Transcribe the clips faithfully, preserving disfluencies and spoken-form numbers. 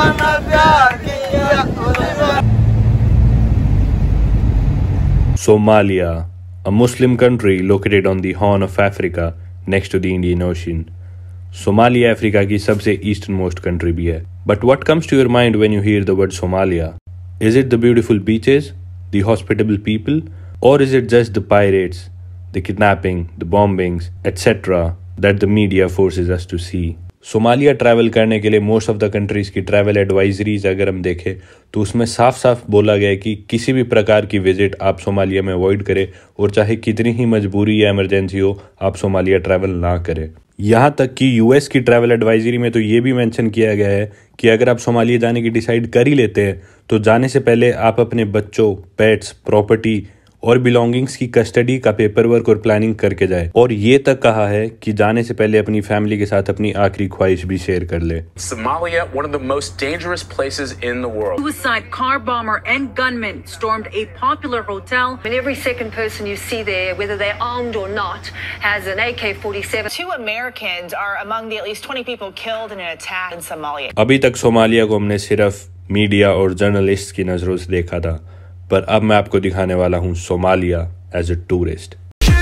Somalia, a Muslim country located on the Horn of Africa next to the Indian Ocean. Somalia Africa की सबसे eastern most country भी है. But what comes to your mind when you hear the word Somalia? Is it the beautiful beaches, the hospitable people, or is it just the pirates, the kidnapping, the bombings, et cetera that the media forces us to see? Somalia travel करने के लिए most of the countries की travel advisories अगर हम देखें तो उसमें साफ साफ बोला गया है कि किसी भी प्रकार की विजिट आप सोमालिया में अवॉइड करें और चाहे कितनी ही मजबूरी या इमरजेंसी हो आप सोमालिया ट्रैवल ना करें. यहाँ तक कि यूएस की ट्रैवल एडवाइजरी में तो ये भी मेंशन किया गया है कि अगर आप सोमालिया जाने की डिसाइड कर ही लेते हैं तो जाने से पहले आप अपने बच्चों, पेट्स, प्रॉपर्टी और बिलोंगिंग्स की कस्टडी का पेपर वर्क और प्लानिंग करके जाए. और ये तक कहा है कि जाने से पहले अपनी फैमिली के साथ अपनी आखिरी ख्वाहिश भी शेयर कर ले. Somalia, one of the most dangerous places in the world. Suicide car bomber and gunman stormed a popular hotel. And every second person you see there, whether they're armed or not, has an A K forty-seven. Two Americans are among the at least twenty people killed in an attack in Somalia. अभी तक Somalia को हमने सिर्फ media और journalist की नजरों से देखा था, पर अब मैं आपको दिखाने वाला हूँ Somalia as a tourist.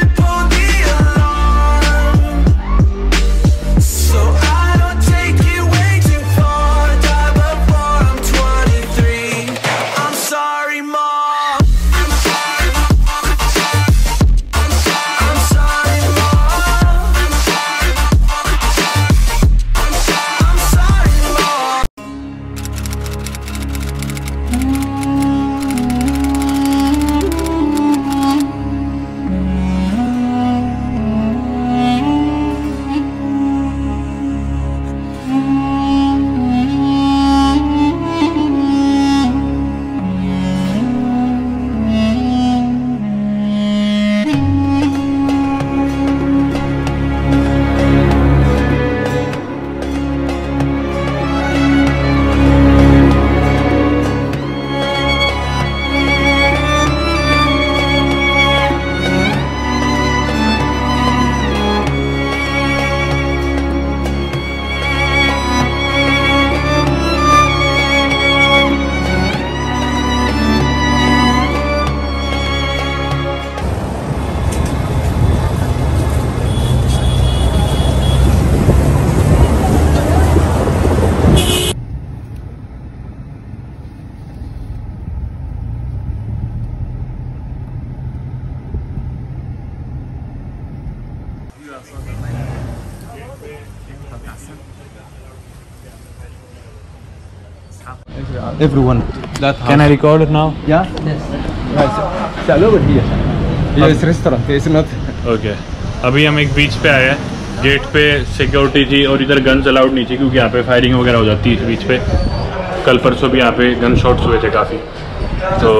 Everyone. That house. Can I record it now? Yeah? Yes. Right. Sell over here. Here is restaurant. It's not. Okay. अभी हम एक बीच पे आए हैं. गेट पे सिक्योरिटी थी और इधर गन्स अलाउड नहीं थी क्योंकि यहाँ पे फायरिंग वगैरह हो जाती है इस बीच पे. कल परसों भी यहाँ पे गन शॉट्स हुए थे काफ़ी. तो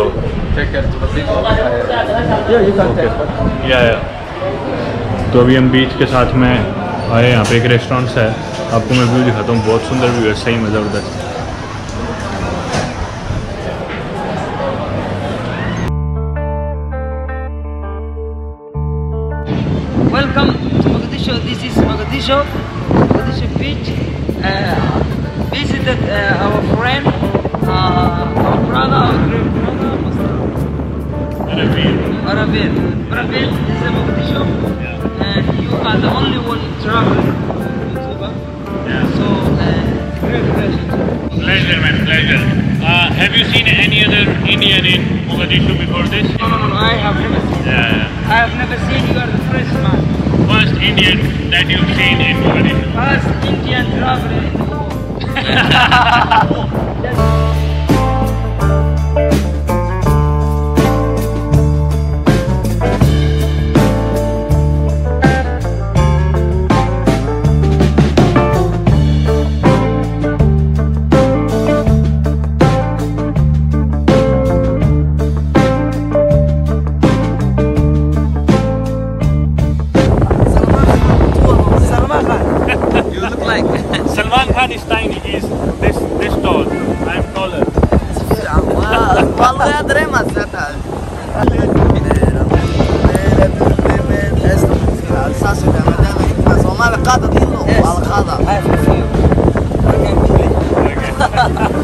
या या तो अभी हम बीच के साथ में आए. यहाँ पे एक रेस्टोरेंट है, आपको मैं व्यू दिखाता हूँ. बहुत सुंदर व्यू है, सही मज़ा उधर. Welcome to Mogadishu. This is Mogadishu, Mogadishu beach. Uh, visited uh, our friend, uh, our brother, our great brother, Mister Rabil. Rabil is in Mogadishu, yeah. And you are the only one traveling to Cuba. Yeah. So, uh, great pleasure. Pleasure, man, pleasure. Uh, have you seen any other Indian in Mogadishu before this? No, no, no, I have never seen. Yeah. I have never seen. You are the first man. First Indian that you've seen in Mogadishu. First Indian traveler in the world. Salman Khan is tiny. He's this this tall. I'm taller. والله ادري ما سمعتها. Somalia قاعدة دينه على قاعدة.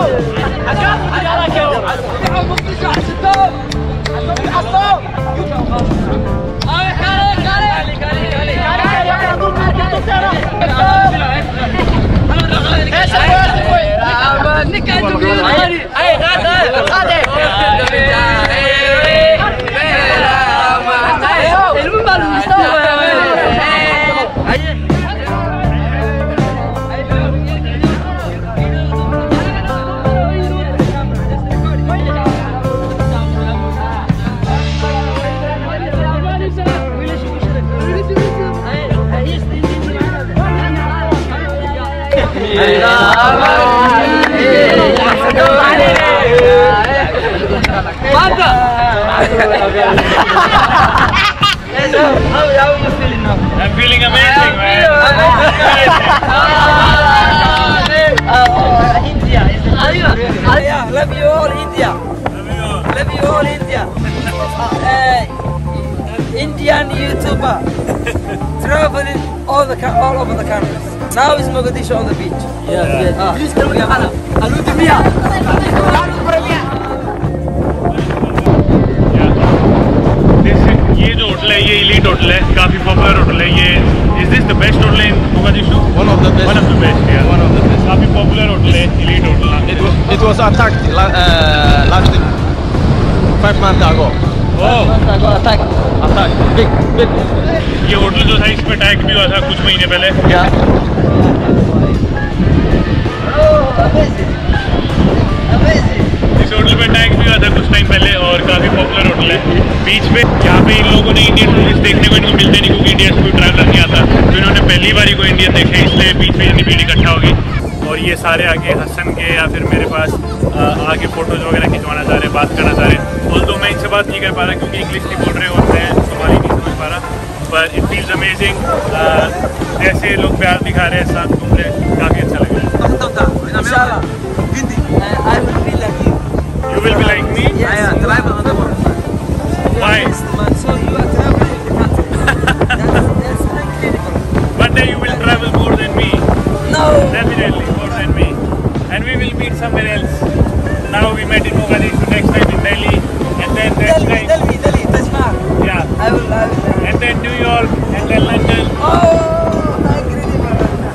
I'm feeling amazing, man. India. Yeah, love you all, India. Love you all, India. Uh, Indian YouTuber traveling all the all over the countries. Now is Mogadishu on the beach. Yes, yes. Ah. Please come here, Hana. Aludimia. ये जो hotel है ये elite hotel है, काफी popular hotel है ये. Is this the best hotel in Mogadishu? One of the best. One of the best, yeah. One of the best. काफी popular hotel है, elite hotel. It was, it was attacked uh, last five months ago. Oh. Attack. Attack. Big, big. ये hotel जो था इस पे attack भी हुआ था कुछ महीने पहले. Yeah. इस होटल पे अटैक भी हुआ था कुछ टाइम पहले और काफी पॉपुलर होटल है. बीच पे यहाँ पे इन लोगों ने इंडियन टूरिस्ट देखने को इनको मिलते नहीं क्योंकि इंडिया से कोई ट्रैवलर नहीं आता, तो इन्होंने पहली बारी को इंडियन देखे इसलिए बीच पे इतनी भीड़ इकट्ठा होगी. और ये सारे आगे हसन के या फिर मेरे पास आ, आगे फोटोज वगैरह खिंचवाना चाह रहे, बात करना चाह रहे. और तो मैं इनसे बात नहीं कर पा रहा क्योंकि इंग्लिश नहीं बोल रहे और मैं सोमाली नहीं समझ पा रहा. पर इट फील्स अमेजिंग. जैसे लोग प्यार दिखा रहे हैं साथ घूम रहे, काफ़ी अच्छा लग रहा है. You will be like me? Yes. Why? So you are traveling the country. That's, that's incredible. One day you will travel more than me. No. Definitely more than me. And we will meet somewhere else. Now we met in Mogadishu, next time in Delhi, and then next Delhi, time. Delhi, Delhi, Taj Mahal. Yeah. I will, I will. And then New York, and then London. Oh, incredible.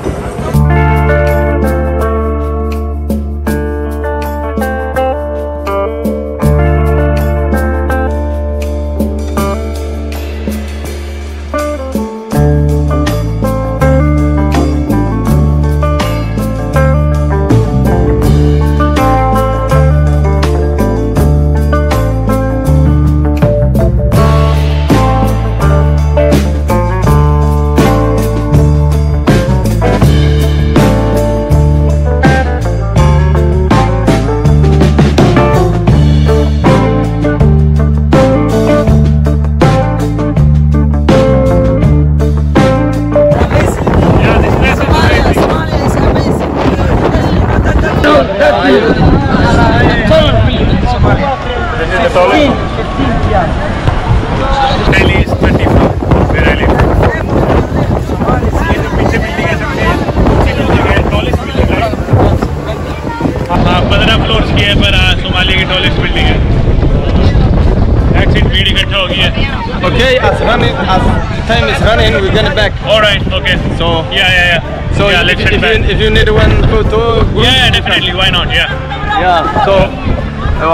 Delhi is twenty-four, where I live. ये जो पीछे building है सबसे ऊंची building है, tallest building है. हाँ, पंद्रह फ्लोर्स की है पर सोमालिया की टॉलेस्ट बिल्डिंग है. एक्सिट भीड़ इकट्ठा हो गई है. Okay, as running, as time is running, we're gonna back. All right, okay. So Yeah, yeah, yeah. So yeah, if, let's if, head you, back. if you need one photo, group, Yeah, yeah, definitely. Why not? Yeah. Yeah. So. Uh,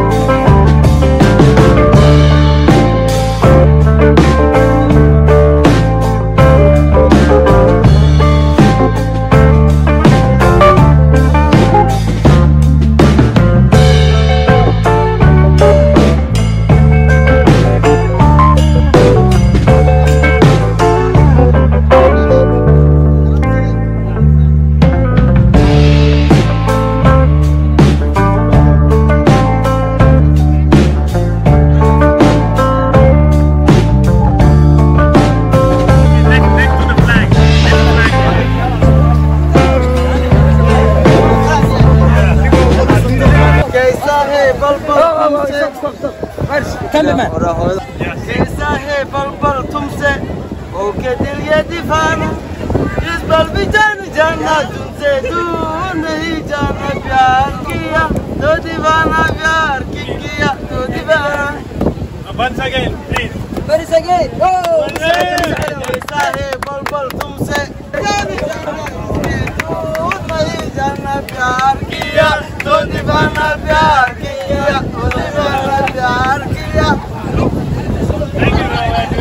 कैसा है पल पल तुमसे, okay दिल ये दीवाना, इस पल भी जान जानना तुमसे. तुझसे दूर नहीं जाना, प्यार किया तो दीवाना, प्यार की किया तो दीवाना। Once again, please. Once again. Oh, ऐसा है बुलबुल तुमसे दूर नहीं जाना, प्यार किया तो दीवाना, प्यार किया तो दीवाना, प्यार किया। Thank you very much.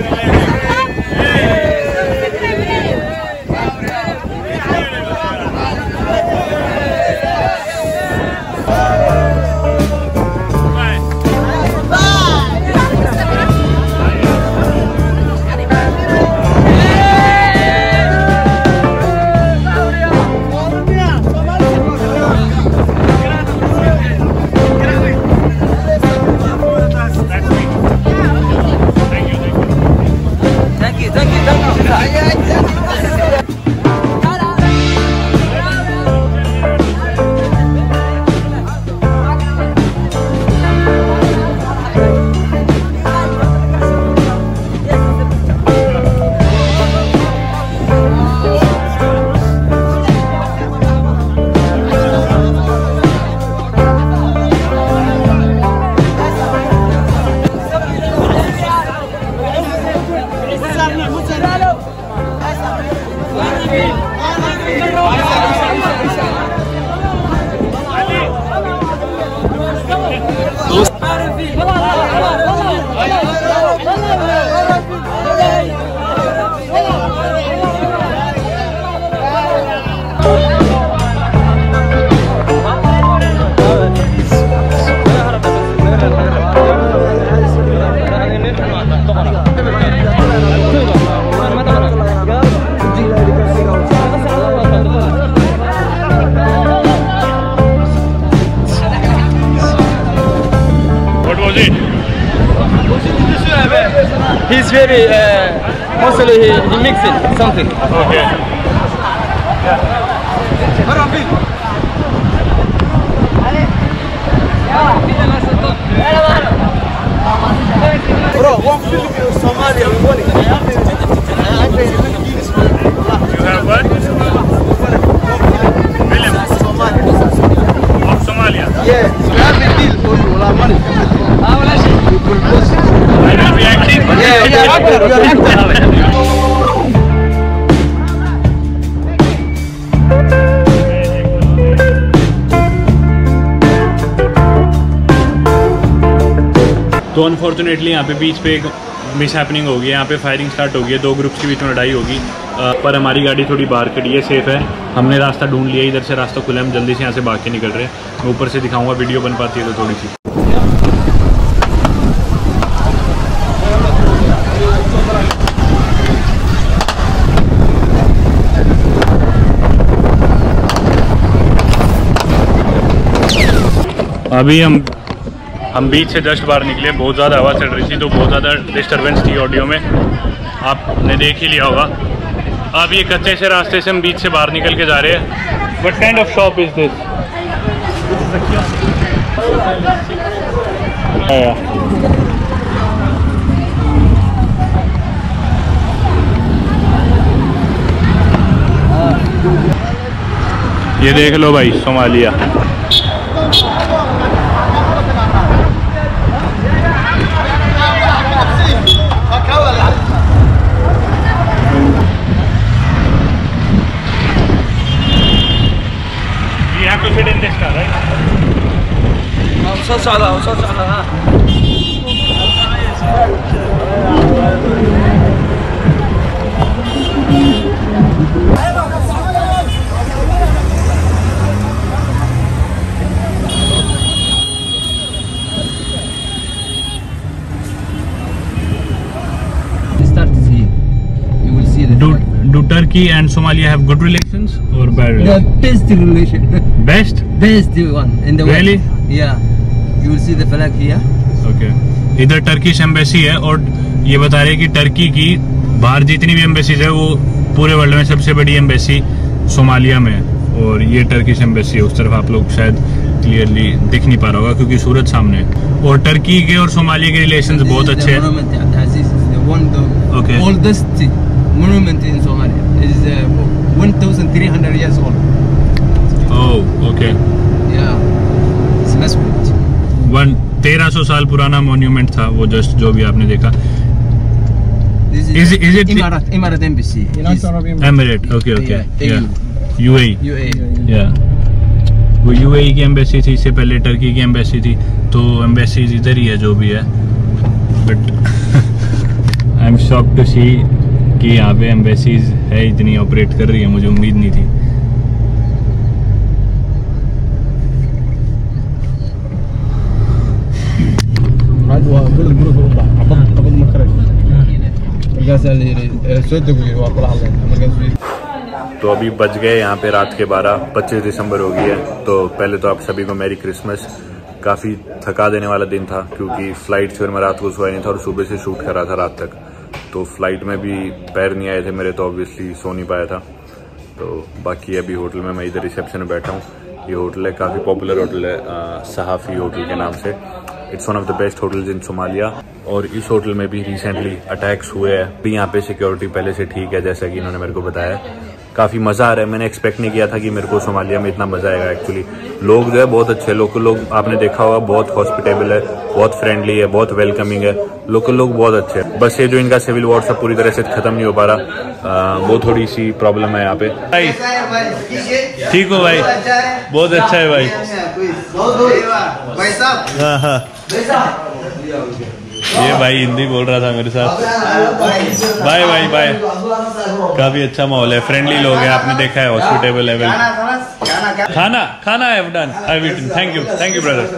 He's very, uh, mostly he, he mixing something. Okay. Bro, one film Somalia. You have what? Film. Of Somalia. Yeah, so I have a deal for you. La money. You propose. I will be acting. Yeah, okay. You are actor. तो unfortunately यहाँ पे बीच पे एक miss happening हो गई है। यहाँ पे फायरिंग स्टार्ट हो गई है, दो ग्रुप्स के बीच में लड़ाई होगी, पर हमारी गाड़ी थोड़ी बाहर खड़ी है, सेफ है। हमने रास्ता ढूंढ लिया, इधर से रास्ता खुला है, हम जल्दी से यहाँ से भाग के निकल रहे हैं। मैं ऊपर से दिखाऊंगा, वीडियो बन पाती है तो थोड़ी सी। अभी हम हम बीच से जस्ट बाहर निकले, बहुत ज़्यादा हवा चल रही थी तो बहुत ज़्यादा डिस्टर्बेंस थी ऑडियो में, आपने देख ही लिया होगा। अब ये कच्चे से रास्ते से हम बीच से बाहर निकल के जा रहे हैं। What kind of shop is this? ये देख लो भाई, Somalia. To sit in this car, right? so sala, so sala, ha. Start to see. You will see the. Do do Turkey and Somalia have good relations or bad The relations? best relation. Best? Best one in the Really? world. Yeah. You will see the flag here. Okay. इधर Turkish embassy है और ये बता रहे हैं कि Turkey की बाहर जितनी भी एम्बेसीज है वो पूरे वर्ल्ड में सबसे बड़ी एम्बेसी सोमालिया में है, और ये टर्किश एम्बेसी है। उस तरफ आप लोग शायद क्लियरली दिख नहीं पा रहा होगा क्योंकि सूरज सामने है। और टर्की के और सोमालिया के रिलेशंस बहुत अच्छे हैं। Okay. Oldest monument in Somalia. It is uh, one thousand three hundred years old. Okay Yeah. It's nice bridge. One तेरह सौ साल पुराना मॉन्यूमेंट था वो, जस्ट जो भी आपने देखा। This is, Is it- is it- Emirat, Emirat Embassy. Is- Emirate, okay okay, Yeah, UAE, U A E. या वो यूएई की एम्बेसी थी, इससे पहले टर्की की एम्बेसी थी, तो एम्बेसीज इधर ही है जो भी है। But I am shocked to see कि यहाँ पे एम्बेसीज है, इतनी ऑपरेट कर रही है, मुझे उम्मीद नहीं थी। هذا هو كل الجروب يوضع قبل قبل ما خرج. مركز اللي سويته اللي واقع على مركز. तो अभी बज गए यहाँ पे रात के बारह, पच्चीस दिसंबर हो गई है। तो पहले तो आप सभी को मैरी क्रिसमस। काफ़ी थका देने वाला दिन था क्योंकि फ्लाइट से मैं रात को सोया नहीं था और सुबह से शूट कर रहा था रात तक। तो फ्लाइट में भी पैर नहीं आए थे मेरे, तो ऑब्वियसली सो नहीं पाया था। तो बाकी अभी होटल में मैं इधर रिसेप्शन में बैठा हूँ। ये होटल है, काफ़ी पॉपुलर होटल है, सहाफ़ी होटल के नाम से। It's one of the best hotels in Somalia. और इस होटल में भी रिसेंटली अटैक्स हुए हैं। भी यहाँ पे सिक्योरिटी पहले से ठीक है, जैसा कि इन्होंने मेरे को बताया। काफ़ी मज़ा आ रहा है। मैंने एक्सपेक्ट नहीं किया था कि मेरे को सोमालिया में इतना मज़ा आएगा। एक्चुअली लोग जो है बहुत अच्छे, लोकल लोग आपने देखा होगा, बहुत हॉस्पिटेबल है, बहुत फ्रेंडली है, बहुत वेलकमिंग है। लोकल लोग बहुत अच्छे हैं। बस ये जो इनका सिविल वॉर सब पूरी तरह से ख़त्म नहीं हो पा रहा, आ, वो थोड़ी सी प्रॉब्लम है यहाँ पे। भाई ठीक हो भाई? बहुत अच्छा है भाई। हाँ हाँ, ये भाई हिंदी बोल रहा था मेरे साथ। Bye bye bye. काफी अच्छा माहौल है, फ्रेंडली लोग हैं, आपने देखा है, हॉस्पिटेबल है। खाना खाना I have done, I have eaten. Thank you thank you brother.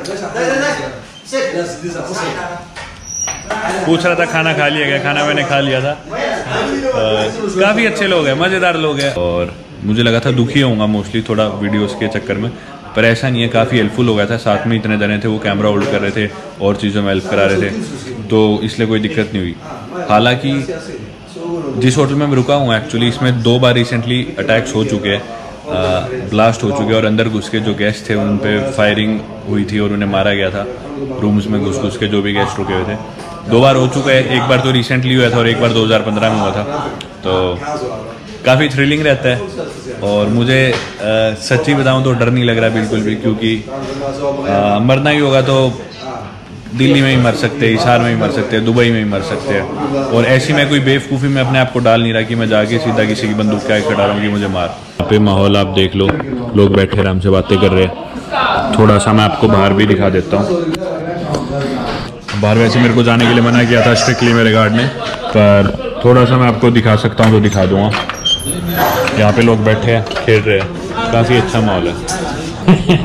पूछ रहा था खाना खा लिया क्या? खाना मैंने खा लिया था। काफी अच्छे लोग हैं, मजेदार लोग हैं। और मुझे लगा था दुखी होऊंगा मोस्टली थोड़ा वीडियोस के चक्कर में, पर ऐसा नहीं है। काफ़ी हेल्पफुल हो गया था। साथ में इतने जने थे, वो कैमरा होल्ड कर रहे थे और चीज़ों में हेल्प करा रहे थे, तो इसलिए कोई दिक्कत नहीं हुई। हालांकि जिस होटल में मैं रुका हूँ एक्चुअली, इसमें दो बार रिसेंटली अटैक्स हो चुके हैं, ब्लास्ट हो चुके हैं, और अंदर घुस के जो गेस्ट थे उन पे फायरिंग हुई थी और उन्हें मारा गया था। रूम्स में घुस घुस के जो भी गेस्ट रुके हुए थे, दो बार हो चुका है। एक बार तो रिसेंटली हुआ था और एक बार दो हज़ार पंद्रह में हुआ था। तो काफ़ी थ्रिलिंग रहता है। और मुझे आ, सच्ची बताऊं तो डर नहीं लग रहा बिल्कुल भी, क्योंकि आ, मरना ही होगा तो दिल्ली में ही मर सकते हैं, हिसार में ही मर सकते हैं, दुबई में ही मर सकते हैं। और ऐसी मैं कोई बेवकूफ़ी में अपने आप को डाल नहीं रहा कि मैं जाके सीधा किसी की बंदूक के आगे खड़ा रहूँ कि मुझे मार। यहाँ पे माहौल आप देख लो, लोग बैठे आराम से बातें कर रहे हैं। थोड़ा सा मैं आपको बाहर भी दिखा देता हूँ। बाहर वैसे मेरे को जाने के लिए मना किया था स्ट्रिक्टली मेरे गार्ड ने, पर थोड़ा सा मैं आपको दिखा सकता हूँ तो दिखा दूँगा। यहाँ पे लोग बैठे हैं, खेल रहे हैं, काफ़ी अच्छा माहौल है।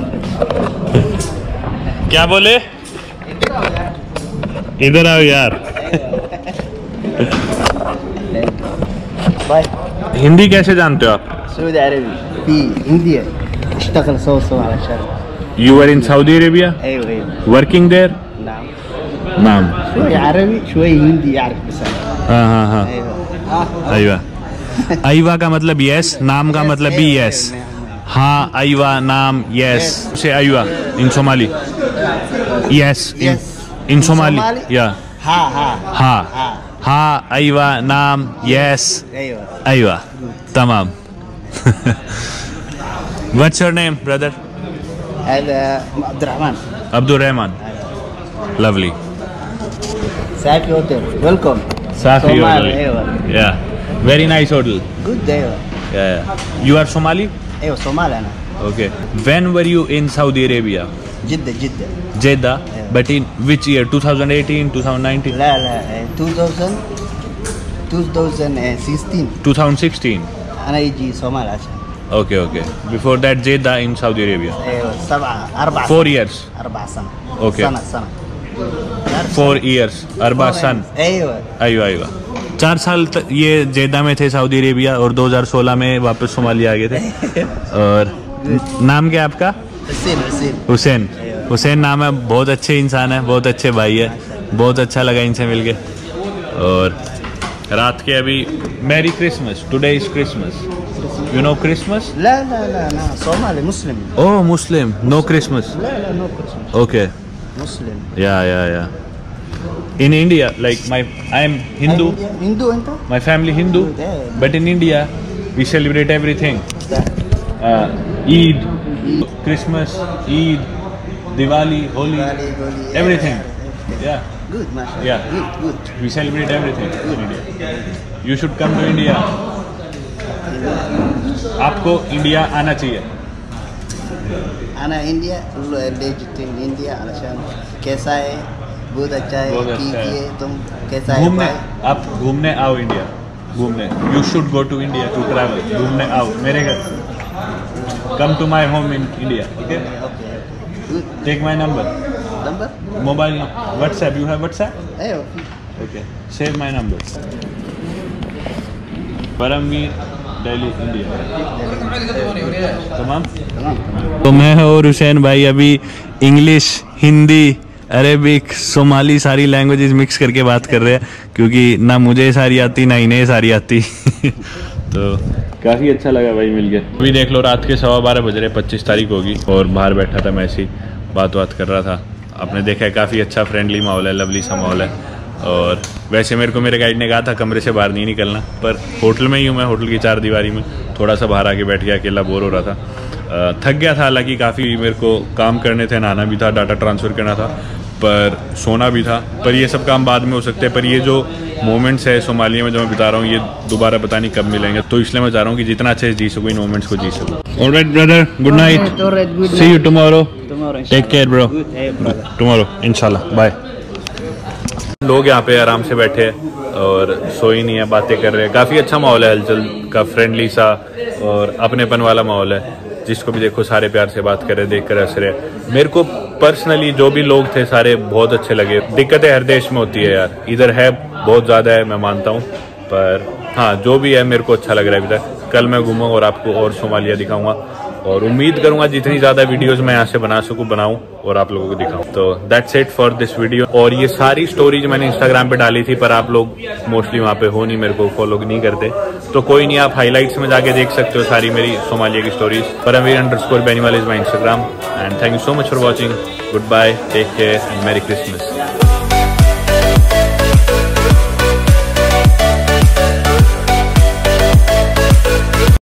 क्या बोले? इधर आओ यार। हिंदी कैसे जानते हो आप? سعودي عربي في هندية اشتغل سوا سوا على شغل. You were in Saudi Arabia? ايوه ايوه. Working there? نعم. नाम شوي عربي شوي هندي يعرف بس. हाँ हाँ हाँ ايوه. अयवा। अयवा का मतलब यस, नाम का मतलब भी यस। हाँ अयवा नाम यस से अयवा in Somali yes in Somali या ها ها. हाँ हाँ अयवा नाम यस ايوه. अयवा तमाम। What's your name, brother? هذا عبد الرحمن. Abdul Rahman. Lovely. سافي هوتيل. ويلكم. Safi Somali, hotel. ايوه. Yeah. Very nice hotel. جود ايوه. Yeah, yeah. You are Somali? ايوه صومالي انا. Okay. When were you in Saudi Arabia? جدة جدة. Jeddah. But in which year? twenty eighteen, twenty nineteen? لا لا two thousand twenty sixteen. twenty sixteen. انا يجي صومال عشان. Okay, okay. Before that, Jeddah in Saudi Arabia. ايوه سبعة أربعة. Four years. أربع سنة. Okay. سنة سنة. Four years. अरबा सन. ايوه. आयु आयु चार साल तक ये जेदा में थे सऊदी अरेबिया, और दो हज़ार सोलह में वापस सोमालिया आ गए थे। और नाम क्या है आपका? حسين حسين. हुसैन। हुसैन नाम है। बहुत अच्छे इंसान है, बहुत अच्छे भाई है, बहुत अच्छा लगा इनसे मिलके। और रात के अभी merry Christmas, today is Christmas, you know Christmas? لا لا لا أنا صومالي مسلم. Oh Muslim, no Christmas. لا لا no Christmas. Okay مسلم. या या या In India, like my, I am Hindu. Hindu أنت؟ My family Hindu, but in India we celebrate everything. Uh, Eid, Christmas, Eid, Diwali, Holi, Diwali, Holi, everything. Yeah. Good, mashallah. Yeah. Good, good. We celebrate everything in India. You should come to India. आपको India आना चाहिए. आना India, visit in India. कैसा है? बहुत अच्छा है. ठीक है. तुम कैसा है? घूमने, आप घूमने आओ इंडिया. घूमने. You should go to India to travel. घूमने आओ मेरे घर. Come to my home in India. Okay. Good. Take my number. Number? Mobile number. WhatsApp. You have WhatsApp? Hey, Okay. Save my number. Paramveer, Delhi, India. तमाम. तो मैं और Hussain भाई अभी इंग्लिश, हिंदी, अरेबिक, सोमाली सारी लैंग्वेजेस मिक्स करके बात कर रहे हैं, क्योंकि ना मुझे सारी आती ना इन्हें सारी आती. तो काफ़ी अच्छा लगा भाई मिल गया. अभी देख लो रात के सवा बारह बज रहे, पच्चीस तारीख होगी, और बाहर बैठा था मैं ऐसी बात बात कर रहा था. आपने देखा है काफ़ी अच्छा फ्रेंडली माहौल है, लवली सा माहौल है. और वैसे मेरे को मेरे गाइड ने कहा था कमरे से बाहर नहीं निकलना, पर होटल में ही हूँ मैं, होटल की चार दीवारी में थोड़ा सा बाहर आके बैठ गया, अकेला बोर हो रहा था. थक गया था, हालांकि काफ़ी मेरे को काम करने थे, नहाना भी था, डाटा ट्रांसफ़र करना था, पर सोना भी था. पर ये सब काम बाद में हो सकते हैं, पर ये जो मोमेंट्स है सोमालिया में जो मैं बिता रहा हूँ, ये दोबारा पता नहीं कब मिलेंगे. तो इसलिए मैं चाह रहा हूँ कि जितना अच्छे से जी सकूँ इन मोमेंट्स को जी सकूँ. Alright brother, good night. See you tomorrow. Take care bro. Tomorrow इंशाल्लाह. बाय. लोग यहाँ पे आराम से बैठे हैं और सोई नहीं है, बातें कर रहे हैं. काफ़ी अच्छा माहौल है, हलचल का, फ्रेंडली सा और अपनेपन वाला माहौल है. जिसको भी देखो सारे प्यार से बात कर रहे, देख कर हंस रहे. मेरे को पर्सनली जो भी लोग थे सारे बहुत अच्छे लगे. दिक्कतें हर देश में होती है यार, इधर है बहुत ज़्यादा है, मैं मानता हूँ, पर हाँ जो भी है मेरे को अच्छा लग रहा है अभी तक. कल मैं घूमूँ और आपको और सोमालिया दिखाऊंगा, और उम्मीद करूंगा जितनी ज़्यादा वीडियोस मैं यहाँ से बना सकूँ बनाऊँ और आप लोगों को दिखाऊँ. तो that's it for this video. और ये सारी स्टोरीज मैंने इंस्टाग्राम पे डाली थी, पर आप लोग मोस्टली वहाँ पे हो नहीं, मेरे को फॉलो नहीं करते. तो कोई नहीं, आप हाईलाइट्स में जाके देख सकते हो सारी मेरी सोमालिया की stories. Paramveer underscore Beniwal is my Instagram. And thank you so much for watching. Good bye, take care and merry Christmas.